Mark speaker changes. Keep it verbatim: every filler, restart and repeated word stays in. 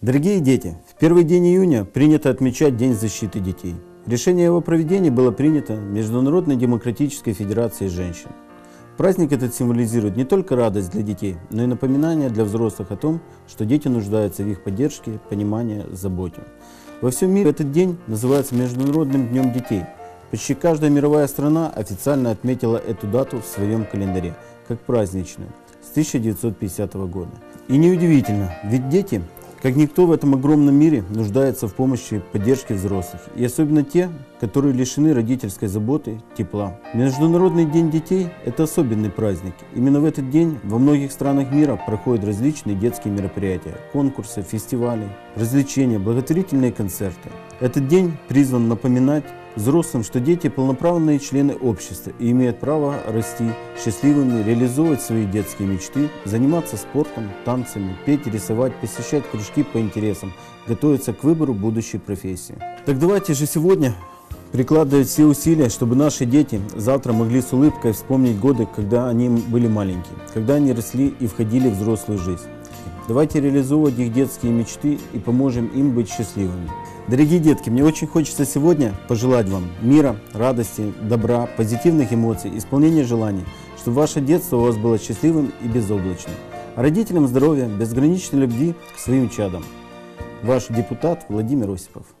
Speaker 1: Дорогие дети, в первый день июня принято отмечать День защиты детей. Решение о его проведении было принято Международной демократической федерацией женщин. Праздник этот символизирует не только радость для детей, но и напоминание для взрослых о том, что дети нуждаются в их поддержке, понимании, заботе. Во всем мире этот день называется Международным днем детей. Почти каждая мировая страна официально отметила эту дату в своем календаре, как праздничную, с тысяча девятьсот пятидесятого года. И неудивительно, ведь дети, как никто в этом огромном мире, нуждаются в помощи и поддержке взрослых, и особенно те, которые лишены родительской заботы, тепла. Международный день детей – это особенный праздник. Именно в этот день во многих странах мира проходят различные детские мероприятия, конкурсы, фестивали, развлечения, благотворительные концерты. Этот день призван напоминать взрослым, что дети – полноправные члены общества и имеют право расти счастливыми, реализовывать свои детские мечты, заниматься спортом, танцами, петь, рисовать, посещать кружки по интересам, готовиться к выбору будущей профессии. Так давайте же сегодня прикладывать все усилия, чтобы наши дети завтра могли с улыбкой вспомнить годы, когда они были маленькие, когда они росли и входили в взрослую жизнь. Давайте реализовывать их детские мечты и поможем им быть счастливыми. Дорогие детки, мне очень хочется сегодня пожелать вам мира, радости, добра, позитивных эмоций, исполнения желаний, чтобы ваше детство у вас было счастливым и безоблачным. А родителям здоровья, безграничной любви к своим чадам. Ваш депутат Владимир Осипов.